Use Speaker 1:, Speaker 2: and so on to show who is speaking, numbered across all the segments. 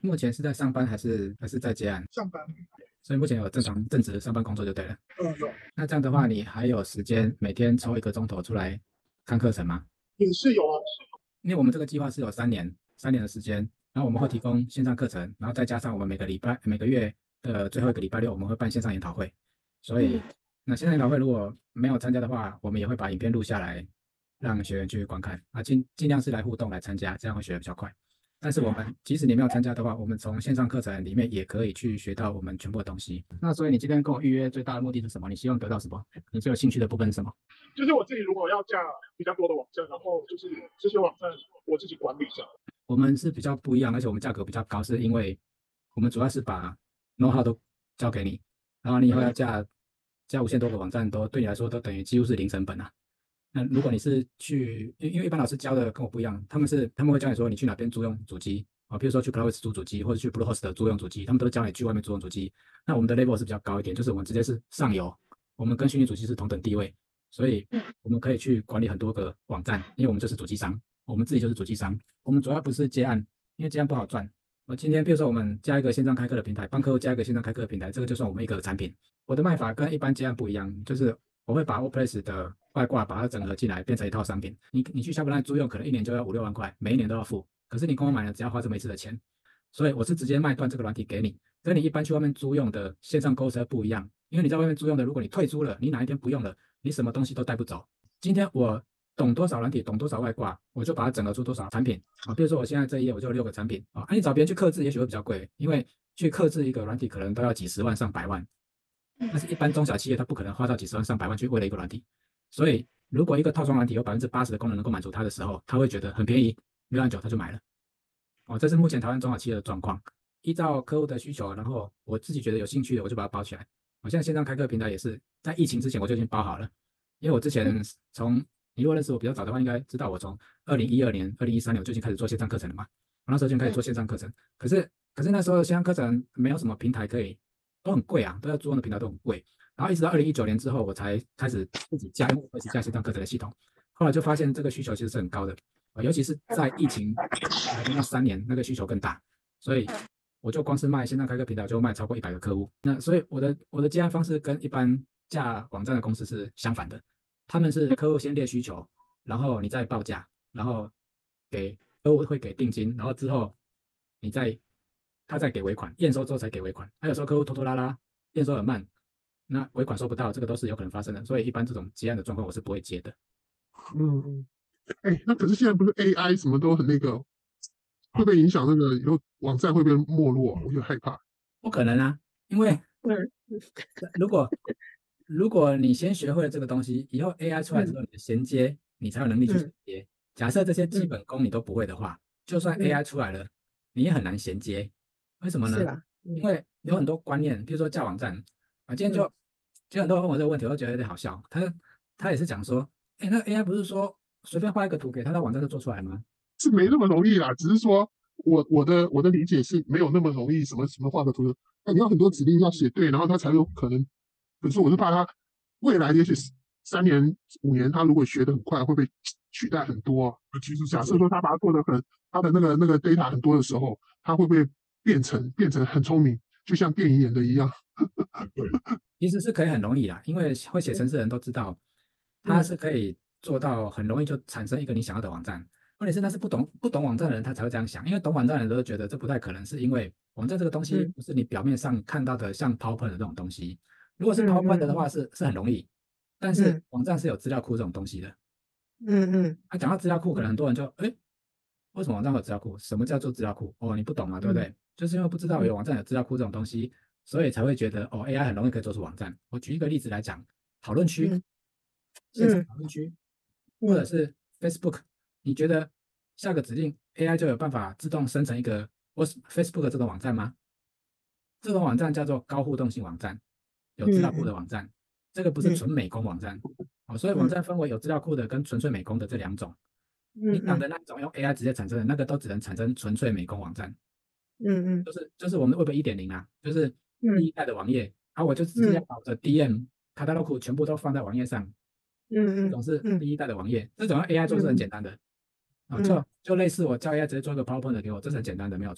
Speaker 1: 目前是在上班还是在接案？
Speaker 2: 上班。
Speaker 1: 所以目前有正常正职的上班工作就对了。
Speaker 2: 有。
Speaker 1: 那这样的话，你还有时间每天抽1个钟头出来看课程吗？
Speaker 2: 也是有啊。
Speaker 1: 因为我们这个计划是有3年的时间，然后我们会提供线上课程，然后再加上我们每个月的最后一个礼拜六我们会办线上研讨会，所以那线上研讨会如果没有参加的话，我们也会把影片录下来，让学员去观看啊，尽量是来互动来参加，这样会学得比较快。但是我们即使你没有参加的话，我们从线上课程里面也可以去学到我们全部的东西。那所以你今天跟我预约最大的目的是什么？你希望得到什么？你最有兴趣的部分是什么？
Speaker 2: 就是我自己如果要架比较多的网站，然后就是这些网站我自己管理这样。
Speaker 1: 我们是比较不一样，而且我们价格比较高，是因为我们主要是把 know how 都交给你，然后你以后要架5000多个网站都对你来说都等于几乎是零成本啊。那如果你是去，因为一般老师教的跟我不一样，他们会教你说你去哪边租用主机啊，比如说去 Cloudways 租主机，或者去 Bluehost 租用主机，他们都教你去外面租用主机。那我们的 level 是比较高一点，就是我们直接是上游，我们跟虚拟主机是同等地位，所以我们可以去管理很多个网站，因为我们就是主机商，我们自己就是主机商。我们主要不是接案，因为接案不好赚。我今天比如说我们加一个线上开课的平台，帮客户加一个线上开课的平台，这个就算我们一个产品。我的卖法跟一般接案不一样，就是我会把 WordPress 的外挂把它整合进来，变成一套商品。你去下班来租用，可能1年就要5、6万块，每一年都要付。可是你跟我买了，只要花这么一次的钱，所以我是直接卖断这个软体给你，跟你一般去外面租用的线上购物车不一样。因为你在外面租用的，如果你退租了，你哪一天不用了，你什么东西都带不走。今天我懂多少软体，懂多少外挂，我就把它整合出多少产品啊。比如说我现在这一页我就有6个产品啊，你找别人去客制也许会比较贵，因为去客制一个软体可能都要几十万上百万，但是一般中小企业它不可能花到几十万上百万去为了一个软体，所以如果一个套装软体有80%的功能能够满足它的时候，他会觉得很便宜，6万9他就买了。哦，这是目前台湾中小企业的状况。依照客户的需求，然后我自己觉得有兴趣的，我就把它包起来。我现在线上开课平台也是在疫情之前我就已经包好了，因为我之前从你如果认识我比较早的话，应该知道我从2012年、2013年我就已经开始做线上课程了嘛。我那时候就开始做线上课程，可是那时候线上课程没有什么平台可以，都很贵啊，都要租用的平台都很贵。然后一直到2019年之后，我才开始自己架线上课程的系统。后来就发现这个需求其实是很高的，尤其是在疫情来的那3年，那个需求更大，所以我就光是卖线上开课平台就卖超过100个客户。那所以我的接案方式跟一般架网站的公司是相反的，他们是客户先列需求，然后你再报价，然后客户会给定金，然后之后你他再给尾款，验收之后才给尾款。还有时候客户拖拖拉拉，验收很慢，那尾款收不到，这个都是有可能发生的。所以一般这种接案的状况我是不会接的。
Speaker 2: 嗯。那可是现在不是 AI 什么都很那个，会不会影响那个以后网站会不会没落啊？我就害怕。
Speaker 1: 不可能啊，因为
Speaker 3: 嗯
Speaker 1: 如果如果你先学会了这个东西，以后 AI 出来之后，你的衔接你才有能力去衔接。假设这些基本功你都不会的话，就算 AI 出来了，你也很难衔接。为什么呢？
Speaker 3: 是啦，
Speaker 1: 因为有很多观念，比如说架网站啊，今天很多人问我这个问题，我都觉得有点好笑。他也是讲说，那 AI 不是说随便画一个图给他的网站就做出来吗？
Speaker 2: 是没那么容易啦，只是说我的理解是没有那么容易，什么什么画个图，那你要很多指令要写对，然后他才有可能。可是我是怕他未来也许3年5年，他如果学得很快，会被取代很多啊。其实假设说他把它做得很，他的那个 data 很多的时候，他会不会变成很聪明，就像电影演的一样？对。
Speaker 1: 其实是可以很容易啦，因为会写程式的人都知道，它是可以做到很容易就产生一个你想要的网站。问题是那是不懂网站的人他才会这样想，因为懂网站的人都觉得这不太可能，是因为网站这个东西不是你表面上看到的像 PowerPoint 的这种东西。如果是 PowerPoint 的话是很容易，但是网站是有资料库这种东西的。讲到资料库，可能很多人就为什么网站会有资料库？什么叫做资料库？哦，你不懂嘛，对不对？就是因为不知道有网站有资料库这种东西，所以才会觉得AI 很容易可以做出网站。我举一个例子来讲，讨论区，线上讨论区，或者是 Facebook，你觉得下个指令 AI 就有办法自动生成一个Facebook 这种网站吗？这种网站叫做高互动性网站，有资料库的网站，这个不是纯美工网站。所以网站分为有资料库的跟纯粹美工的这2种。你讲的那种用 AI 直接产生的那个，都只能产生纯粹美工网站。就是我们的 Web 1.0啊，就是第一代的网页，我就直接把我的 DM catalog 全部都放在网页上。这种是第一代的网页，这种用 AI 做是很简单的。就类似我叫 AI 直接做一个 PowerPoint 给我，这是很简单的，没有错。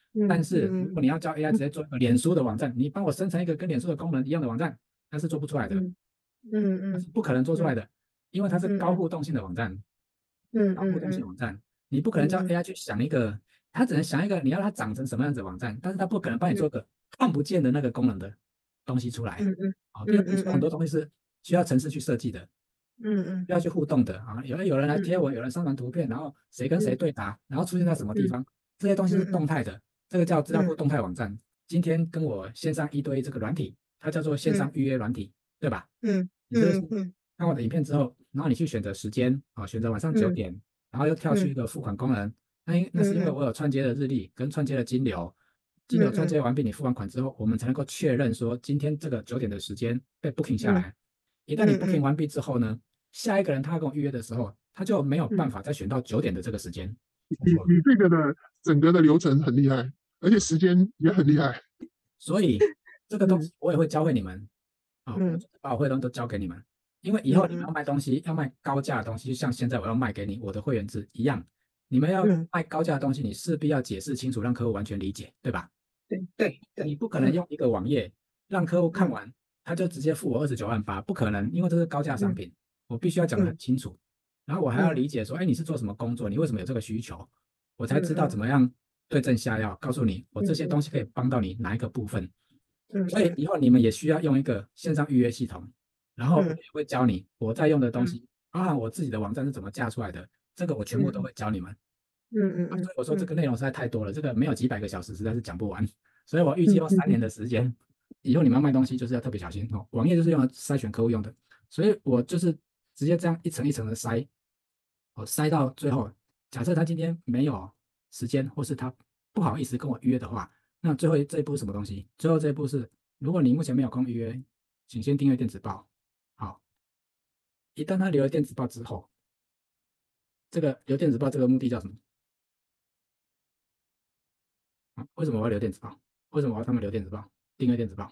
Speaker 1: 但
Speaker 3: 嗯
Speaker 1: 是如
Speaker 3: 嗯
Speaker 1: 果你要叫 AI 直接做一个脸书的网站，你帮我生成一个跟脸书的功能一样的网站，那是做不出来的，
Speaker 3: 嗯嗯嗯
Speaker 1: 那是不可能做出来的，因为它是高
Speaker 3: 嗯
Speaker 1: 互动性的网站，
Speaker 3: 嗯
Speaker 1: 高互动性
Speaker 3: 嗯
Speaker 1: 网站，你不可能叫
Speaker 3: 嗯
Speaker 1: AI 去想一个，它只能想一个你要它长成什么样子的网站，但是它不可能帮你
Speaker 3: 嗯
Speaker 1: 做个看不见的那个功能的东西出来。
Speaker 3: 嗯嗯
Speaker 1: 好，因为比如说很
Speaker 3: 嗯嗯
Speaker 1: 多东西是需要程式去设计的，
Speaker 3: 嗯
Speaker 1: 需要去互动的啊，有人来贴文，有人上传图片，然后谁跟谁对答，然后出现在什么地方，这些东西是动态的，这个叫资料库动态网站。今天跟我线上一对这个软体，它叫做线上预约软体，对吧？
Speaker 3: 嗯
Speaker 1: 你这个是
Speaker 3: 嗯
Speaker 1: 看我的影片之后，然后你去选择时间啊，选择晚上9点，然后又跳去一个付款功能，那是因为我有串接的日历跟串接的金流，金流串接完毕，你付完款之后，我们才能够确认说今天这个9点的时间被 booking 下来。一旦你 booking 完毕之后呢，下一个人他跟我预约的时候，他就没有办法再选到9点的这个时间。
Speaker 2: 你这个的整个的流程很厉害，而且时间也很厉害。
Speaker 1: 所以这个东西我也会教会你们啊，我把我会的东西都教给你们，因为以后你们要卖东西，要卖高价的东西，就像现在我要卖给你我的会员制一样，你们要卖高价的东西，你势必要解释清楚，让客户完全理解，对吧？
Speaker 3: 对，
Speaker 1: 你不可能用一个网页让客户看完，他就直接付我29.8万，不可能，因为这是高价商品，我必须要讲得很清楚，然后我还要理解说，哎，你是做什么工作，你为什么有这个需求，我才知道怎么样对症下药，告诉你我这些东西可以帮到你哪一个部分。所以以后你们也需要用一个线上预约系统，然后我也会教你我在用的东西，包含我自己的网站是怎么架出来的，这个我全部都会教你们。所以我说这个内容实在太多了，这个没有几百个小时实在是讲不完，所以我预计用3年的时间，以后你们要卖东西就是要特别小心哦。网页就是用来筛选客户用的，所以我就是直接这样一层一层的筛，筛到最后，假设他今天没有时间，或是他不好意思跟我预约的话，那最后这一步是什么东西？最后这一步是，如果你目前没有空预约，请先订阅电子报。好，一旦他留了电子报之后，这个留电子报这个目的叫什么？为什么我要留电子报？为什么我要他们留电子报？订阅电子报？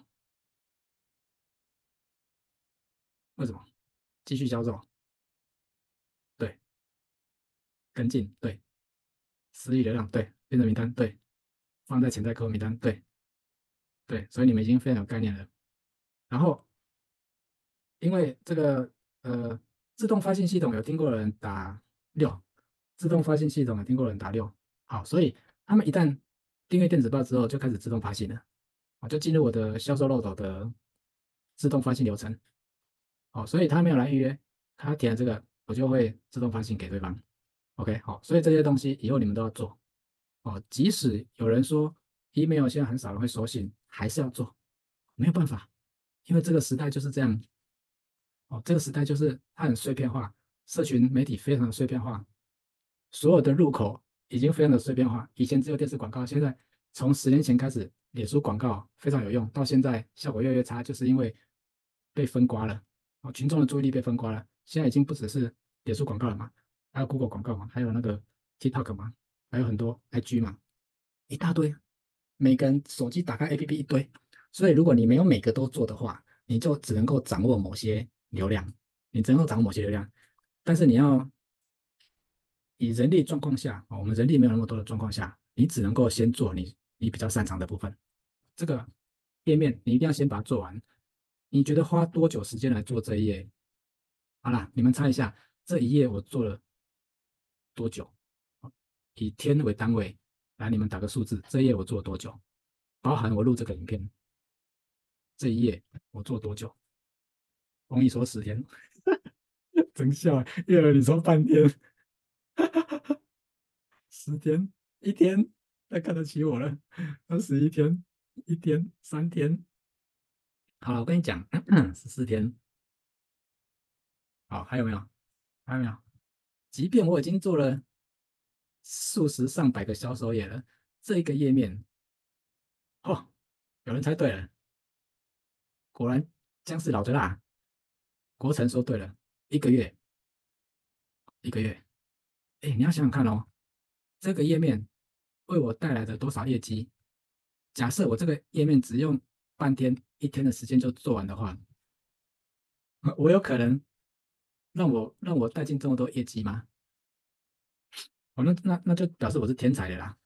Speaker 1: 为什么？继续销售？对，跟进？对，私域流量？对，变成名单？对，放在潜在客户名单？对，对，所以你们已经非常有概念了。然后，因为这个自动发信系统有听过的人打6，自动发信系统有听过的人打6。好，所以他们一旦订阅电子报之后，就开始自动发信了，就进入我的销售漏斗的自动发信流程。好，所以他没有来预约，他填了这个，我就会自动发信给对方。OK，好，所以这些东西以后你们都要做。即使有人说 email 现在很少人会收信，还是要做，没有办法，因为这个时代就是这样。这个时代就是它很碎片化，社群媒体非常的碎片化，所有的入口已经非常的碎片化。以前只有电视广告，现在从10年前开始，脸书广告非常有用，到现在效果越来越差，就是因为被分刮了，群众的注意力被分刮了。现在已经不只是脸书广告了嘛，还有 Google 广告嘛，还有那个 TikTok 嘛，还有很多 IG 嘛，一大堆，每个人手机打开 APP 一堆，所以如果你没有每个都做的话，你就只能够掌握某些流量，你只能够掌握某些流量，但是你要以人力状况下，我们人力没有那么多的状况下，你只能够先做你比较擅长的部分。这个页面你一定要先把它做完。你觉得花多久时间来做这一页？好啦，你们猜一下，这一页我做了多久？以天为单位，来，你们打个数字，这一页我做了多久？包含我录这个影片，这一页我做多久？容易说10天，真笑，月儿你说半天，10天，1天，太看得起我了，21天，1天，3天，好了，我跟你讲，14天，好，还有没有？还有没有？即便我已经做了数十上百个销售页了，这一个页面，有人猜对了，果然姜是老的辣。国成说对了，一个月，一个月，哎，你要想想看哦，这个页面为我带来的多少业绩？假设我这个页面只用半天、1天的时间就做完的话，我有可能让我带进这么多业绩吗？那就表示我是天才的啦。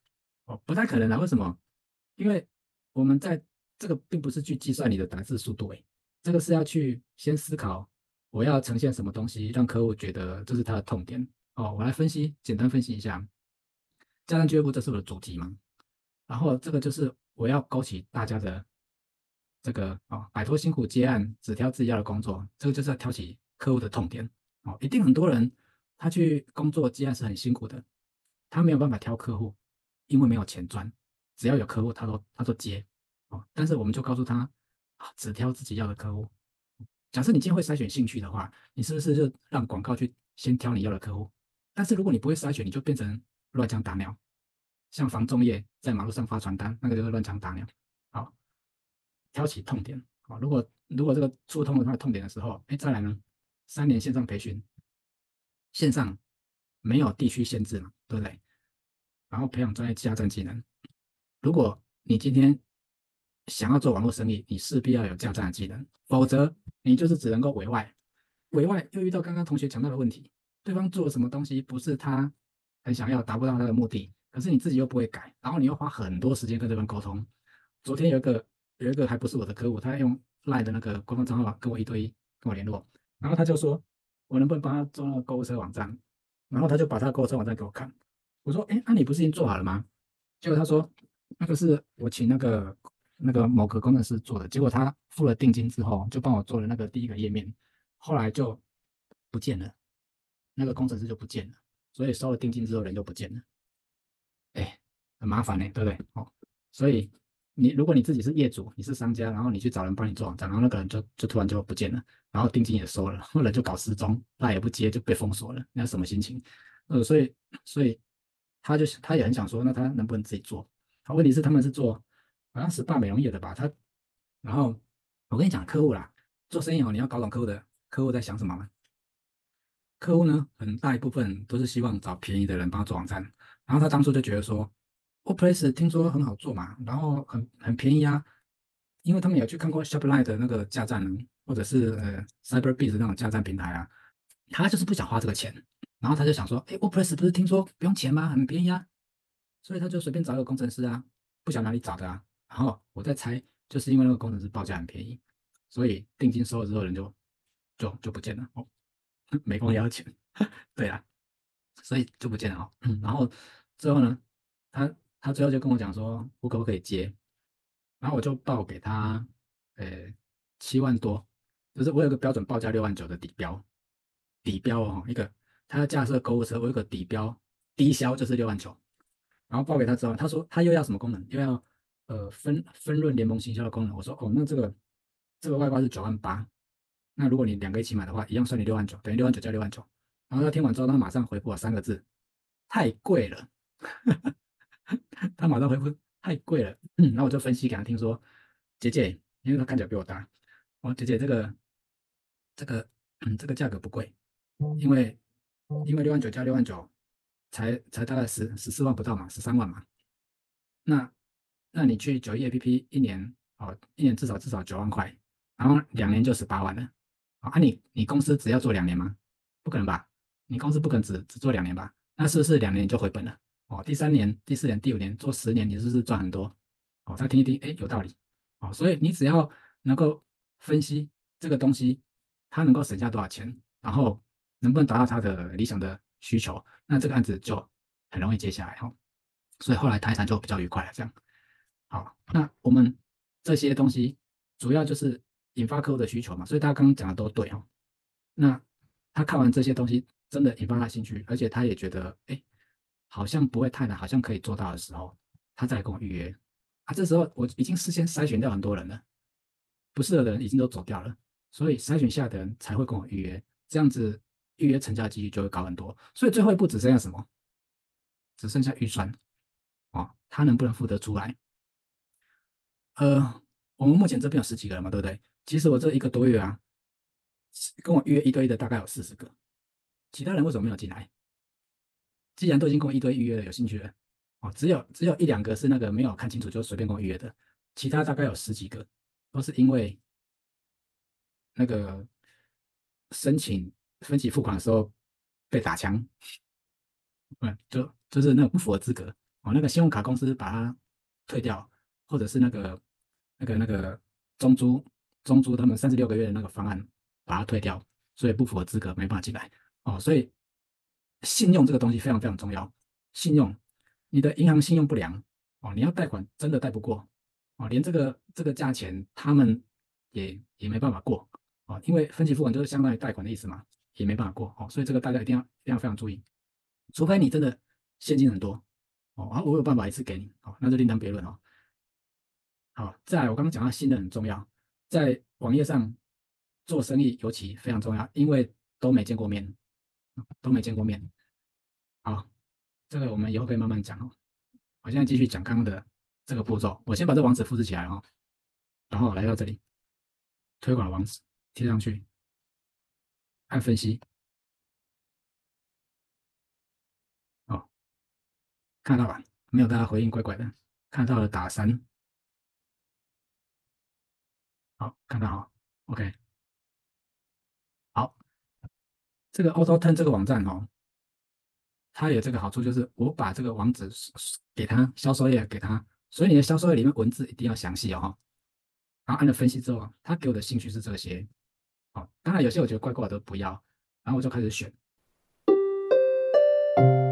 Speaker 1: 哦，不太可能啊。为什么？因为我们在这个并不是去计算你的打字速度，这个是要去先思考我要呈现什么东西，让客户觉得这是他的痛点。哦，我来分析，简单分析一下，家政俱乐部这是我的主题嘛，然后这个就是我要勾起大家的这个摆脱辛苦接案，只挑自己要的工作，这个就是要挑起客户的痛点。哦，一定很多人他去工作接案是很辛苦的，他没有办法挑客户，因为没有钱赚，只要有客户他都接。哦，但是我们就告诉他，只挑自己要的客户。假设你今天会筛选兴趣的话，你是不是就让广告去先挑你要的客户？但是如果你不会筛选，你就变成乱枪打鸟，像房仲业在马路上发传单，那个就是乱枪打鸟。好，挑起痛点。好，如果这个触痛了他的痛点的时候，再来呢，3年线上培训，线上没有地区限制嘛，对不对？然后培养专业家政技能。如果你今天想要做网络生意，你势必要有架站的技能，否则你就是只能够委外。委外又遇到刚刚同学讲到的问题，对方做了什么东西不是他很想要，达不到他的目的，可是你自己又不会改，然后你又花很多时间跟对方沟通。昨天有一个还不是我的客户，他用 LINE 的那个官方账号跟我一对一跟我联络，然后他就说我能不能帮他做那个购物车网站，然后他就把他的购物车网站给我看，我说你不是已经做好了吗？结果他说那个是我请那个某个工程师做的，结果他付了定金之后，就帮我做了那个第一个页面，后来就不见了，那个工程师就不见了，所以收了定金之后人就不见了，很麻烦呢，对不对？所以如果你自己是业主，你是商家，然后你去找人帮你做网站，然后那个人就突然就不见了，然后定金也收了，然后人就搞失踪，那也不接就被封锁了，那什么心情？所以他也很想说，那他能不能自己做？问题是他们是做好像SPA美容业的吧？然后我跟你讲，客户啦，做生意你要搞懂客户在想什么吗？客户呢，很大一部分都是希望找便宜的人帮他做网站，然后他当初就觉得说，WordPress 听说很好做嘛，然后很便宜啊，因为他们有去看过 Shopline 的那个架站，或者是CyberBiz 那种架站平台啊，他就是不想花这个钱，然后他就想说，WordPress 不是听说不用钱吗？很便宜啊，所以他就随便找一个工程师啊，不晓得哪里找的啊，然后我在猜，就是因为那个工程师报价很便宜，所以定金收了之后人就不见了，没跟我要钱，对啊，所以就不见了然后最后呢，他最后就跟我讲说，我可不可以接？然后我就报给他，7万多，就是我有个标准报价6万9的底标，底标一个他要架设购物车，我有个底标，低销就是6万9，然后报给他之后，他说他又要什么功能？又要分润联盟行销的功能。我说那这个外挂是9万8，那如果你两个一起买的话，一样算你6万9，等于6万9加6万9。然后他听完之后，他马上回复我3个字：太贵了。他马上回复太贵了。然后我就分析给他听说，姐姐，因为他看起来比我大，姐姐这个价格不贵，因为6万9加6万9才大概14万不到嘛，13万嘛。那你去91APP一年至少9万块，然后2年就18万了。你公司只要做2年吗？不可能吧？你公司不可能只做2年吧？那是不是2年你就回本了？第3年、第4年、第5年做10年，你是不是赚很多？他听一听，有道理。所以你只要能够分析这个东西，它能够省下多少钱，然后能不能达到他的理想的需求，那这个案子就很容易接下来所以后来谈一谈就比较愉快了，这样。好，那我们这些东西主要就是引发客户的需求嘛，所以大家刚刚讲的都对那他看完这些东西，真的引发他兴趣，而且他也觉得，好像不会太难，好像可以做到的时候，他再来跟我预约。这时候我已经事先筛选掉很多人了，不适合的人已经都走掉了，所以筛选下的人才会跟我预约，这样子预约成交的几率就会高很多。所以最后一步只剩下什么？只剩下预算他能不能付得出来？我们目前这边有10几个人嘛，对不对？其实我这1个多月跟我预约一对一的大概有40个，其他人为什么没有进来？既然都已经跟我一对一预约了，有兴趣了，只有1、2个是那个没有看清楚就随便跟我预约的，其他大概有10几个都是因为那个申请分期付款的时候被打枪，就是那种不符合资格， 那个信用卡公司把它退掉，或者是那个中租他们36个月的那个方案把它退掉，所以不符合资格没办法进来。所以信用这个东西非常非常重要。信用，你的银行信用不良你要贷款真的贷不过连这个价钱他们也没办法过因为分期付款就是相当于贷款的意思嘛，也没办法过所以这个大家一定要非常注意，除非你真的现金很多我有办法一次给你那就另当别论好，再来我刚刚讲到信任很重要，在网页上做生意尤其非常重要，因为都没见过面，都没见过面。好，这个我们以后可以慢慢讲我现在继续讲刚刚的这个步骤，我先把这网址复制起来然后来到这里，推广的网址贴上去，按分析。看到吧？没有大家回应，怪怪的。看到了打3，好，看到OK。好，这个 AutoTurn 这个网站它有这个好处，就是我把这个网址给他，销售页给他，所以你的销售页里面文字一定要详细然后按了分析之后，他给我的兴趣是这些当然有些我觉得怪怪的都不要，然后我就开始选。